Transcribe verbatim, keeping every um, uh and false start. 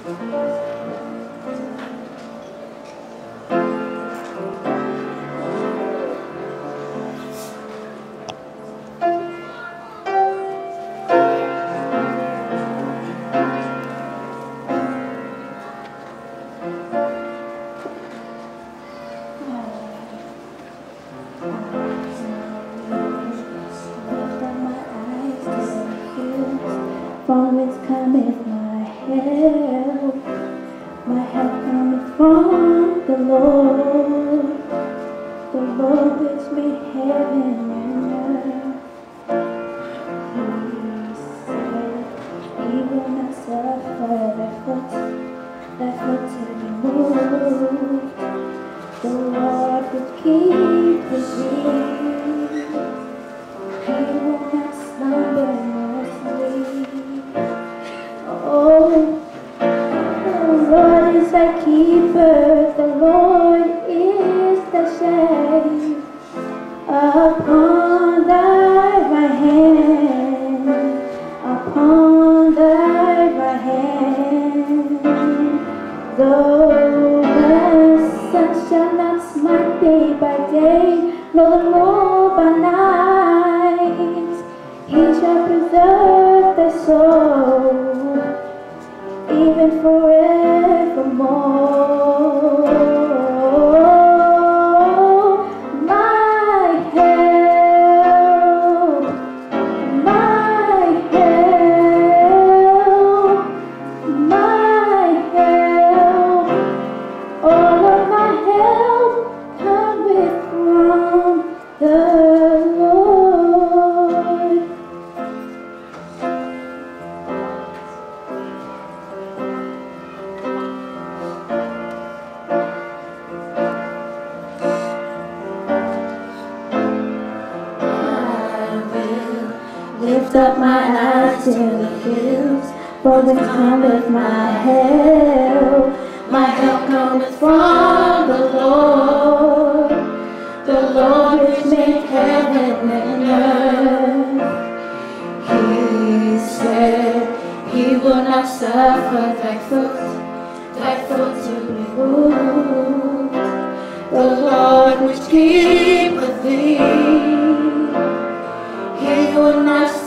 From whence cometh my help? My help cometh from the Lord, the Lord which made heaven and earth. He said he will not suffer thy foot, thy foot to be moved. The Lord which keepeth thee, he will not slumber nor sleep. Oh, the Lord is thy keeper, the Lord is the shade upon thy right hand, upon thy right hand. Though the sun shall not smite thee by day, nor the moon by night, he shall preserve thy soul, even forevermore. My help, my help, my help, all of my help cometh from the Lord. Lift up my eyes to the hills, for whence cometh my help? My help cometh from the Lord, the Lord which made heaven and earth. He said he will not suffer thy foot, thy foot to be moved. The Lord which keepeth thee, he will not